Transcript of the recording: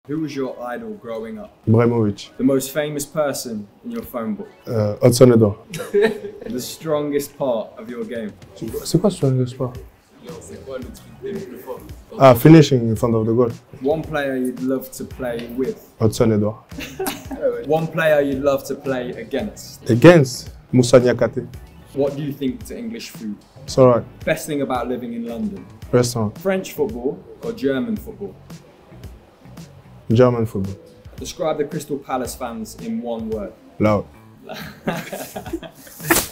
Who was your idol growing up? Ibrahimovic. The most famous person in your phone book? Hudson Edouard. The strongest part of your game? C'est quoi ce strongest part? Ah, finishing in front of the goal. One player you'd love to play with? Hudson Edouard. One player you'd love to play against? Against Moussa Niakate. What do you think to English food? It's alright. Best thing about living in London? Restaurant. French football or German football? German football. Describe the Crystal Palace fans in one word. Loud.